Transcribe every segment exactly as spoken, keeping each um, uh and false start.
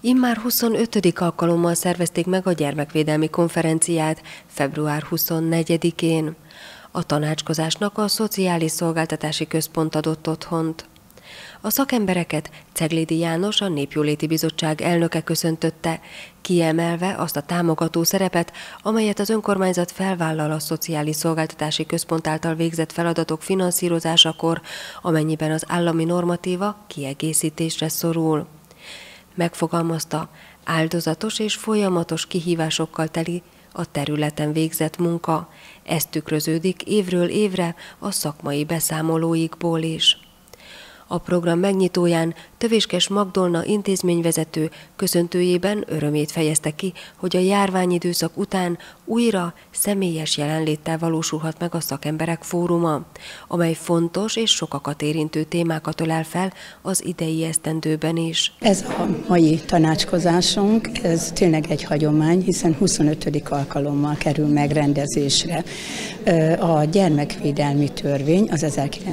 Immár huszonötödik alkalommal szervezték meg a gyermekvédelmi konferenciát február huszonnegyedikén. A tanácskozásnak a Szociális Szolgáltatási Központ adott otthont. A szakembereket Ceglédi János, a Népjóléti Bizottság elnöke köszöntötte, kiemelve azt a támogató szerepet, amelyet az önkormányzat felvállal a Szociális Szolgáltatási Központ által végzett feladatok finanszírozásakor, amennyiben az állami normatíva kiegészítésre szorul. Megfogalmazta, áldozatos és folyamatos kihívásokkal teli a területen végzett munka. Ez tükröződik évről évre a szakmai beszámolóikból is. A program megnyitóján Tövéskes Magdolna intézményvezető köszöntőjében örömét fejezte ki, hogy a járványidőszak után újra személyes jelenléttel valósulhat meg a szakemberek fóruma, amely fontos és sokakat érintő témákat ölel fel az idei esztendőben is. Ez a mai tanácskozásunk, ez tényleg egy hagyomány, hiszen huszonötödik alkalommal kerül megrendezésre. A gyermekvédelmi törvény, az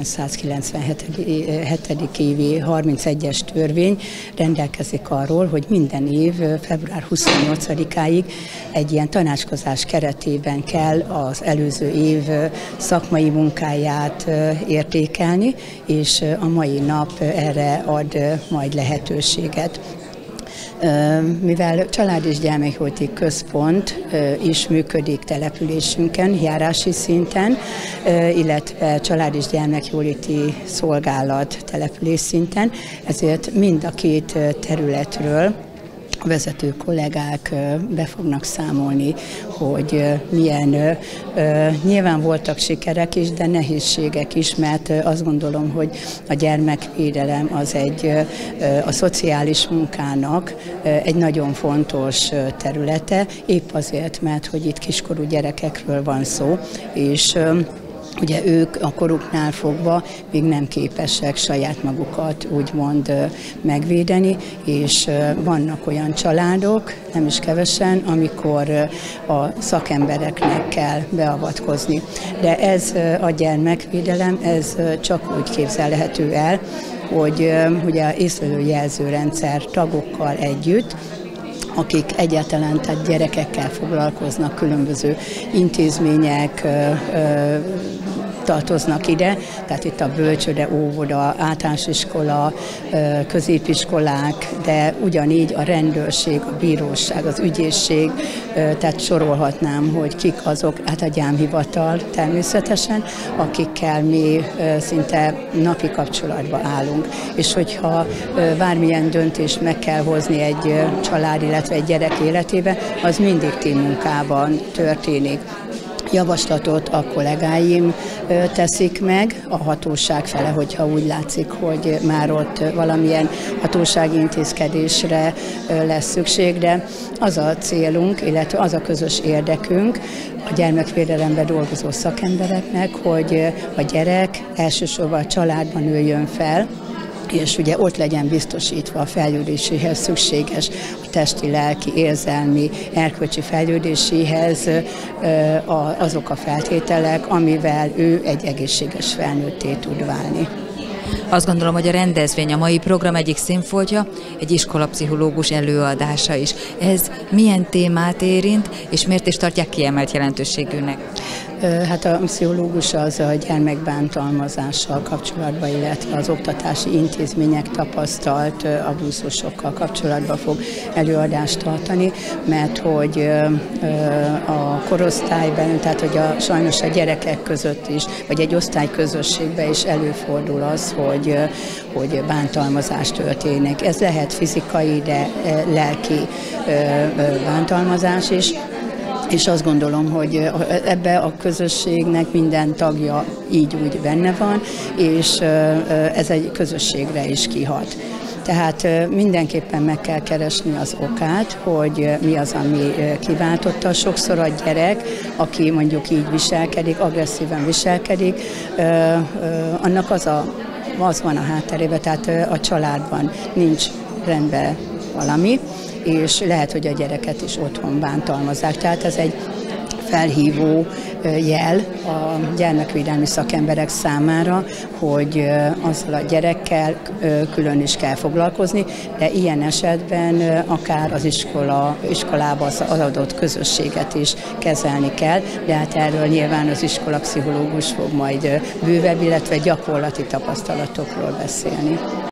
ezerkilencszázkilencvenhetedik évi harmincegyes törvény rendelkezik arról, hogy minden év február huszonnyolcadikáig egy ilyen tanácskozás keretében kell az előző év szakmai munkáját értékelni, és a mai nap erre ad majd lehetőséget. Mivel Család- és Gyermekjóléti Központ is működik településünkön, járási szinten, illetve Család- és Gyermekjóléti Szolgálat település szinten, ezért mind a két területről a vezető kollégák be fognak számolni, hogy milyen, nyilván voltak sikerek is, de nehézségek is, mert azt gondolom, hogy a gyermekvédelem az egy a szociális munkának egy nagyon fontos területe, épp azért, mert hogy itt kiskorú gyerekekről van szó, és ugye ők a koruknál fogva még nem képesek saját magukat úgymond megvédeni, és vannak olyan családok, nem is kevesen, amikor a szakembereknek kell beavatkozni. De ez a gyermekvédelem, ez csak úgy képzelhető el, hogy ugye észlelőjelzőrendszer tagokkal együtt, akik egyáltalán tehát gyerekekkel foglalkoznak, különböző intézmények tartoznak ide, tehát itt a bölcsőde, óvoda, általános iskola, középiskolák, de ugyanígy a rendőrség, a bíróság, az ügyészség, tehát sorolhatnám, hogy kik azok, hát a gyámhivatal természetesen, akikkel mi szinte napi kapcsolatba állunk. És hogyha bármilyen döntést meg kell hozni egy család, illetve egy gyerek életébe, az mindig teammunkában történik. Javaslatot a kollégáim teszik meg a hatóság fele, hogyha úgy látszik, hogy már ott valamilyen hatósági intézkedésre lesz szükség, de az a célunk, illetve az a közös érdekünk a gyermekvédelemben dolgozó szakembereknek, hogy a gyerek elsősorban a családban nőjön fel, és ugye ott legyen biztosítva a fejlődéséhez szükséges, a testi, lelki, érzelmi, erkölcsi fejlődéséhez azok a feltételek, amivel ő egy egészséges felnőtté tud válni. Azt gondolom, hogy a rendezvény, a mai program egyik színfoltja, egy iskolapszichológus előadása is. Ez milyen témát érint, és miért is tartják kiemelt jelentőségűnek? Hát a pszichológus az a gyermekbántalmazással kapcsolatban, illetve az oktatási intézmények tapasztalt abúzusokkal kapcsolatban fog előadást tartani, mert hogy a korosztályban, tehát hogy a, sajnos a gyerekek között is, vagy egy osztályközösségben is előfordul az, hogy, hogy bántalmazás történik. Ez lehet fizikai, de lelki bántalmazás is. És azt gondolom, hogy ebbe a közösségnek minden tagja így úgy benne van, és ez egy közösségre is kihat. Tehát mindenképpen meg kell keresni az okát, hogy mi az, ami kiváltotta. Sokszor a gyerek, aki mondjuk így viselkedik, agresszíven viselkedik, annak az, a, az van a hátterében, tehát a családban nincs rendben valami, és lehet, hogy a gyereket is otthon bántalmazzák. Tehát ez egy felhívó jel a gyermekvédelmi szakemberek számára, hogy azzal a gyerekkel külön is kell foglalkozni, de ilyen esetben akár az iskola, iskolában az adott közösséget is kezelni kell, de hát erről nyilván az iskolapszichológus fog majd bővebb, illetve gyakorlati tapasztalatokról beszélni.